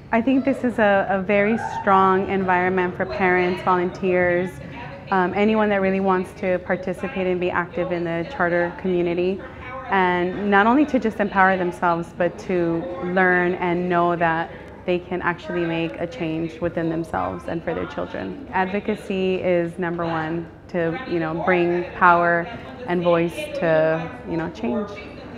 I think this is a very strong environment for parents, volunteers, anyone that really wants to participate and be active in the charter community. And not only to just empower themselves, but to learn and know that they can actually make a change within themselves and for their children. Advocacy is number one to, bring power and voice to, change.